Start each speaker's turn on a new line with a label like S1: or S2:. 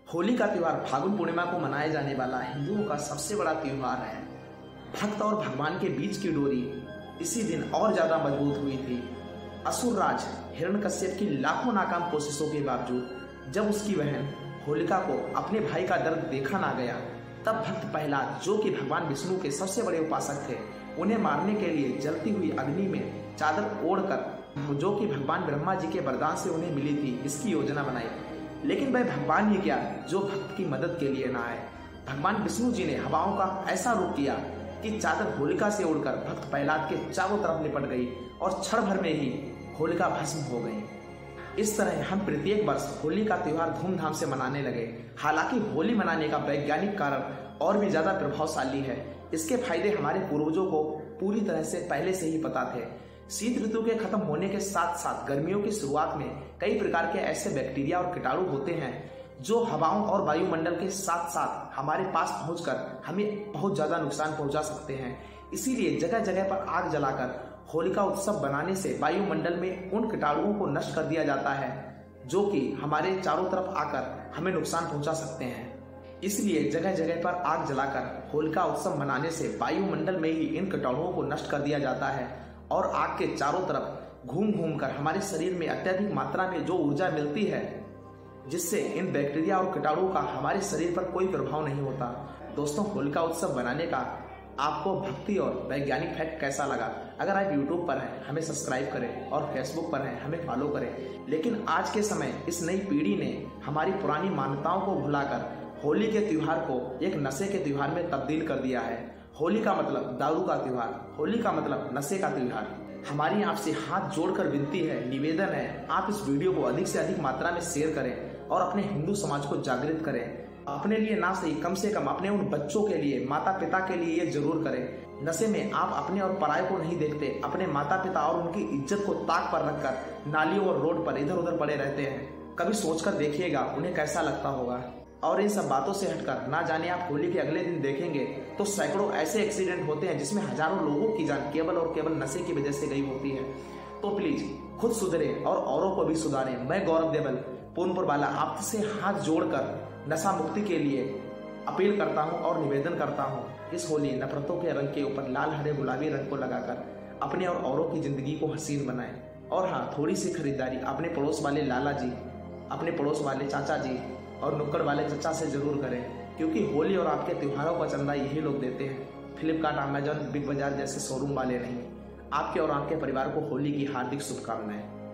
S1: होली का त्यौहार फागुन पूर्णिमा को मनाया जाने वाला हिंदुओं का सबसे बड़ा त्यौहार है। भक्त और भगवान के बीच की डोरी इसी दिन और ज्यादा मजबूत हुई थी। असुर राज हिरण्यकश्यप की लाखों नाकाम कोशिशों के बावजूद जब उसकी बहन होलिका को अपने भाई का दर्द देखा ना गया, तब भक्त प्रहलाद, जो कि भगवान विष्णु के सबसे बड़े उपासक थे, उन्हें मारने के लिए जलती हुई अग्नि में चादर ओढ़कर, जो कि भगवान ब्रह्मा जी के वरदान से उन्हें मिली थी, इसकी योजना बनाई। लेकिन वह भगवान ही क्या जो भक्त की मदद के लिए ना आए। भगवान विष्णु जी ने हवाओं का ऐसा रूप किया कि चादर होलिका से उड़कर भक्त प्रहलाद के चारों तरफ लिपट गई और क्षण भर में ही होलिका भस्म हो गई। इस तरह हम प्रत्येक वर्ष होली का त्यौहार धूमधाम से मनाने लगे। हालांकि होली मनाने का वैज्ञानिक कारण और भी ज्यादा प्रभावशाली है। इसके फायदे हमारे पूर्वजों को पूरी तरह से पहले से ही पता थे। शीत ऋतु के खत्म होने के साथ साथ गर्मियों की शुरुआत में कई प्रकार के ऐसे बैक्टीरिया और कीटाणु होते हैं जो हवाओं और वायुमंडल के साथ साथ हमारे पास पहुंचकर हमें बहुत ज्यादा नुकसान पहुंचा सकते हैं। इसीलिए जगह जगह पर आग जलाकर होलिका उत्सव बनाने से वायुमंडल में उन कीटाणुओं को नष्ट कर दिया जाता है जो कि हमारे चारों तरफ आकर हमें नुकसान पहुंचा सकते हैं। इसलिए जगह जगह पर आग जलाकर होलिका उत्सव मनाने से वायुमंडल में ही इन कीटाणुओं को नष्ट कर दिया जाता है और आग के चारों तरफ घूम घूम कर हमारे शरीर में अत्यधिक मात्रा में जो ऊर्जा मिलती है, जिससे इन बैक्टीरिया और कीटाणुओं का हमारे शरीर पर कोई प्रभाव नहीं होता। दोस्तों, होलिका उत्सव बनाने का आपको भक्ति और वैज्ञानिक फैक्ट कैसा लगा? अगर आप YouTube पर हैं, हमें सब्सक्राइब करें और Facebook पर हैं, हमें फॉलो करें। लेकिन आज के समय इस नई पीढ़ी ने हमारी पुरानी मान्यताओं को भुलाकर होली के त्योहार को एक नशे के त्योहार में तब्दील कर दिया है। होली का मतलब दारू का त्योहार, होली का मतलब नशे का त्योहार। हमारी आपसे हाथ जोड़कर विनती है, निवेदन है, आप इस वीडियो को अधिक से अधिक मात्रा में शेयर करें और अपने हिंदू समाज को जागृत करें। अपने लिए ना सही, कम से कम अपने उन बच्चों के लिए, माता पिता के लिए ये जरूर करें। नशे में आप अपने और पराये को नहीं देखते, अपने माता पिता और उनकी इज्जत को ताक पर रखकर नालियों और रोड पर इधर उधर पड़े रहते हैं। कभी सोचकर देखिएगा उन्हें कैसा लगता होगा। और इन सब बातों से हटकर ना जाने आप होली के अगले दिन देखेंगे तो सैकड़ों ऐसे एक्सीडेंट होते हैं जिसमें हजारों लोगों की जान केवल और केवल नशे की वजह से गई होती है। तो प्लीज खुद सुधरे और औरों को भी सुधारें। मैं गौरव देवल पूर्णपुर वाला आपसे हाथ जोड़कर नशा मुक्ति के लिए अपील करता हूं और निवेदन करता हूं। इस होली नफरतों के रंग के ऊपर लाल हरे गुलाबी रंग को लगाकर अपने और औरों की जिंदगी को हसीन बनाएं। और हाँ, थोड़ी सी खरीदारी अपने पड़ोस वाले लाला जी, अपने पड़ोस वाले चाचा जी और नुक्कड़ वाले चचा से जरूर करें, क्योंकि होली और आपके त्योहारों का चंदा यही लोग देते हैं। फ्लिपकार्ट, अमेजन, बिग बाजार जैसे शोरूम वाले नहीं। आपके और आपके परिवार को होली की हार्दिक शुभकामनाएं।